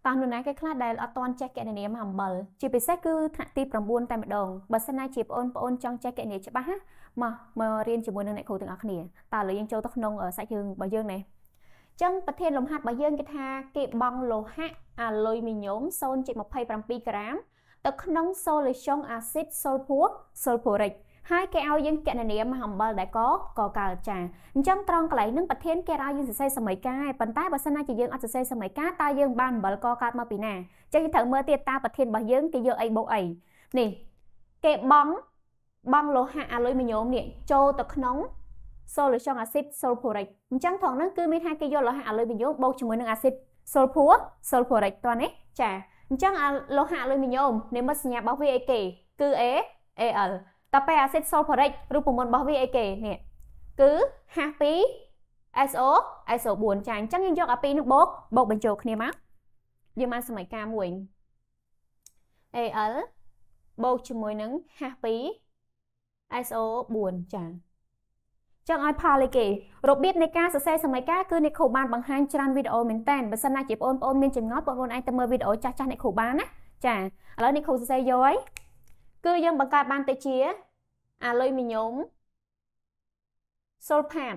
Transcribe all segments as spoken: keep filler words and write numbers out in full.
ตอนนู้นนะก็คลาดได้เอาตอนแจ็คเก็ตเนี่ยมาหำบลจีไปเซ็กคือถักตีประมูลแต่มาดองบัสนาจีบโอนโอนจังแจ็คเก็ตเนี่ยใช่ปะฮะมามาเรียนจีบนในครูถึงอักเนี่ยตาเลยยังโจตกนงเออสายยืงใบยืงเนี่ยจังประเทศลมหัดใบยืงกิทาเก็บบังโลหะอะลอยมีโยมโซนจีมาไพ่ปรำปีกรามตกนงโซเลยช่องอาซิดโซลพัวโซลพูริกhai cái ao dân kẹt này mà hầm bờ đã có có cả trà trong tròn cái nước bát thiên cái ao dân xây sầm mấy cái bận tay bát sana chỉ dân ăn xây sầm mấy cái ta dân ban bờ co cát mà pì nè cho cái thợ mơ tiệt ta bát thiên bờ dân cái dân ấy bộ ấy nè cái bóng bong lô hạ lối mình nhôm nè châu tật nóng sol là trong axit sulfuric trong thằng nó cứ mấy hai cái dân lô hạ lối mình nhôm bầu chúng mình axit sulfur sulfuric toàn ấy trà trong lô hạ lối mình nhôm nếu mà nhà bảo vệ kì cứ é er tậpไป axit sulfuric รูปมวลบ่วิเอเกเนี่ยคือห้าปี so so bốnចាអញ្ចឹងយើងយកអាពីរនោះបូកបូកបញ្ចូលគ្នាមកយើងបានសមីការមួយ al បូកជាមួយនឹងห้าពី so bốnចាចឹងឲ្យផលលេខគេរបៀបនៃការសរសេរសមីការគឺអ្នកគ្រូបានបង្ហាញច្រើនវីដេអូមែនតើបើសិនណាជាបងប្អូនមានចម្ងល់បងប្អូនអាចទៅមើលវីដេអូចាស់ៗអ្នកគ្រូបានណាចាឥឡូវអ្នកគ្រូសរសេរយកហើយគឺយើងបង្កើតបានទៅជាអាលុយមីញ៉ូមសូលផាត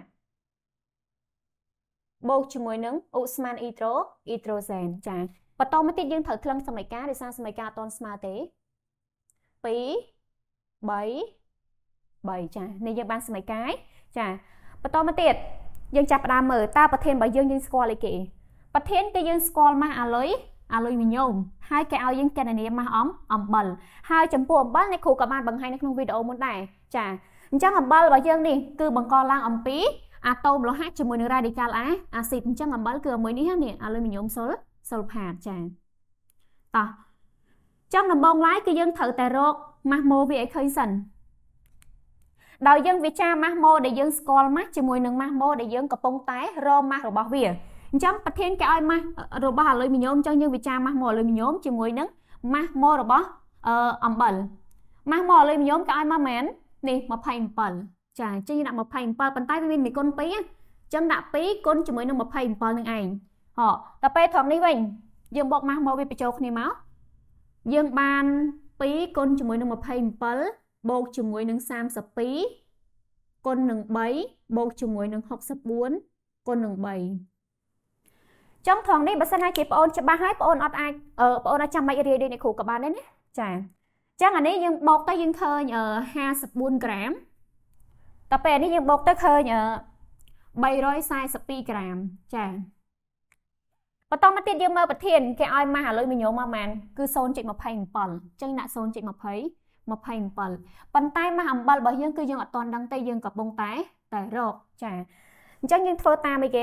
បូកជាមួយនឹងអូស្មានអ៊ីត្រូអ៊ីត្រូសែនចាបន្តមកទៀតយើងត្រូវថ្លឹងសមីការដោយសារសមីការអត់ទាន់ស្មើទេពីរ បី បីចានេះយើងបានសមីការចាបន្តមកទៀតយើងចាប់ផ្ដើមមើលតើប្រធានរបស់យើងយើងស្គាល់អីគេប្រធានគឺយើងស្គាល់ម៉ាស់អាលុយអាលុយមីញ៉ូមហើយគេឲ្យយើងកណនាម៉ាស់អំអំបិលហើយចំពោះអំបិលអ្នកគ្រូក៏បានបង្ហាញនៅក្នុងវីដេអូមុនដែរចាអញ្ចឹងអំបិលរបស់យើងនេះគឺបង្កឡើងអំពីអាតូមលោហៈជាមួយនឹងរ៉ាឌីកាល់អាអាស៊ីតអញ្ចឹងអំបិលគឺមួយនេះនេះអាលុយមីញ៉ូមសុលសុលផាតចាតោះចំដំបងឡាយគឺយើងត្រូវតែរកម៉ាស់ម៉ូវាឲ្យឃើញសិនដោយយើងវិចារម៉ាស់ម៉ូដែលយើងស្គាល់ម៉ាស់ជាមួយនឹងម៉ាស់ម៉ូដែលយើងកំពុងតែរកម៉ាស់របស់វាអញ្ចឹងប្រធានគេឲ្យម៉ាស់របស់អាលុយមីញ៉ូមអញ្ចឹងយើងវិចារម៉ាស់ម៉ូអាលុយមីញ៉ូមជាមួយនឹងម៉ាស់ម៉ូរបស់អឺអំបិលម៉ាស់ម៉ូអាលុយមីញ៉ូមគេឲ្យម៉ាស់មែននេះยี่สิบเจ็ดចាអញ្ចឹងយើងដាក់ยี่สิบเจ็ดប៉ុន្តែវាមានមីគុណពីរអញ្ចឹងដាក់ពីរគុណជាមួយនឹងยี่สิบเจ็ดនឹងឯងហ៎ដល់ពេលត្រង់នេះវិញយើងបូកម៉ាស់ម៉ូវាបញ្ចូលគ្នាមកយើងបានពីរគុណជាមួយនឹងยี่สิบเจ็ดបូកជាមួយនឹងสามสิบสองគុណនឹងបីបូកជាមួយនឹងหกสิบสี่គុណនឹងបីចំត្រង់នេះបើសិនណាជាបងអូនច្បាស់ហើយបងអូនអត់អាចអឺបងអូនអាចចាំបាច់រៀនដូចអ្នកគ្រូក៏បានដែរណាចាអញ្ចឹងអានេះយើងបូកទៅយើងឃើញห้าสิบสี่ក្រាមតែពេលនេះយើងបូកទៅឃើញba trăm bốn mươi haiក្រាមចាបន្តមកទៀតយើងមើលប្រធានគេឲ្យម៉ាស់អាលុយមីញ៉ូមមកម៉ានគឺศูนย์จุดยี่สิบเจ็ดអញ្ចឹងដាក់ศูนย์จุดยี่สิบยี่สิบเจ็ดប៉ុន្តែម៉ាស់អំបិលរបស់យើងគឺយើងអត់ទាន់ដឹងទេយើងកំពុងតែតែរកចាអញ្ចឹងយើងធ្វើតាមអីគេ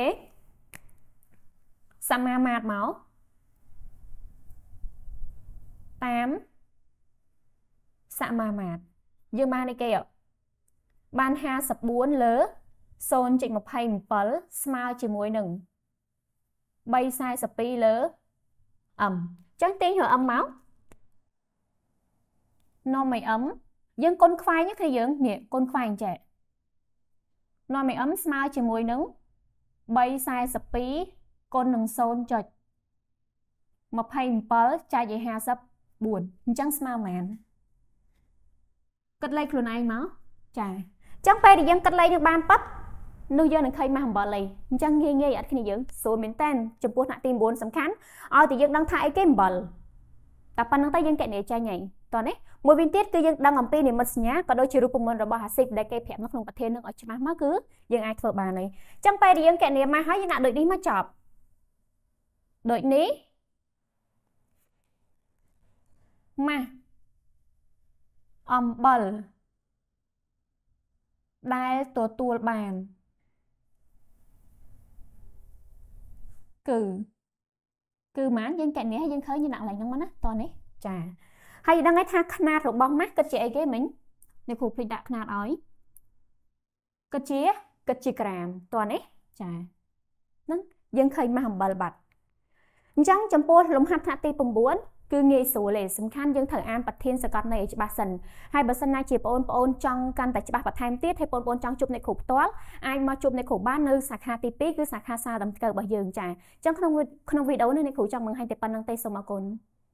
សមាមាត្រមកតាមសមាមាត្រយើងបានអីគេបានห้าสิบสี่លើศูนย์จุดยี่สิบเจ็ดស្មើជាមួយនឹងba trăm bốn mươi haiលើអឹមអញ្ចឹងទាញរកអឹមមកនាំឲ្យអឹមយើងគុណខ្វែងគឺយើងនេះគុណខ្វែងចេះនាំឲ្យអឹមស្មើជាមួយនឹងba trăm bốn mươi haiគុណនឹងศูนย์จุดยี่สิบเจ็ดចែកឲ្យห้าสิบสี่អញ្ចឹងស្មើប៉ុន្មានគិតលេខខ្លួនឯងមកចាអញ្ចឹងពេលដែលយើងគិតលេខនឹងបានប៉ាត់នោះយើងនឹងឃើញម៉ាស់អំបិលអីអញ្ចឹងងាយងាយអត់គ្នាយើងស្រួលមែនតើចំពោះថ្នាក់ទីchínសំខាន់ឲ្យតែយើងដឹងថាអីគេអំបិលតែប៉ុណ្្នឹងទៅយើងកណនាចាញ់ហើយតោះនេះមួយវិញទៀតគឺយើងដឹងអំពីនិមិត្តសញ្ញាក៏ដូចជារូបមន្តរបស់អាស៊ីតដែលគេប្រាប់នៅក្នុងប្រធាននឹងឲ្យច្បាស់មកគឺយើងអាចធ្វើបានហើយអញ្ចឹងពេលដែលយើងកណនាមកហើយយើងដាក់ដូចនេះមកចប់ដូចនេះម៉ាស់អំបិលដែលទទួលបានគឺគឺម៉ានយើងកណនាយើងឃើញយើងដាក់ឡើងហ្នឹងមកណាតោះនេះចាហើយដឹងថាຂະຫນាតរបស់ម៉ាស់គិតជាអីគេមិញអ្នកគ្រូភ្លេចដាក់ຂະຫນាតឲ្យគិតជាគិតជាក្រាមតោះនេះចាហ្នឹងយើងឃើញម៉ាស់អំបិលបាត់អញ្ចឹងចំពោះលំហាត់ថ្នាក់ទីchín គឺងាយស្រួលទេសំខាន់យើងត្រូវអានប្រធានសកលន័យឲ្យច្បាស់សិនហើយបើសិនណាជាបងប្អូនចង់កាន់តែច្បាស់បន្ថែមទៀតហើយបងប្អូនចង់ជួបអ្នកគ្រូផ្ទាល់អាចមកជួបអ្នកគ្រូបាននៅសាខាទីពីរគឺសាខាសារដំណើររបស់យើងចាអញ្ចឹងក្នុងក្នុងវីដេអូនេះអ្នកគ្រូចង់បង្ហាញតែប៉ុណ្្នឹងទេសូមអរគុណ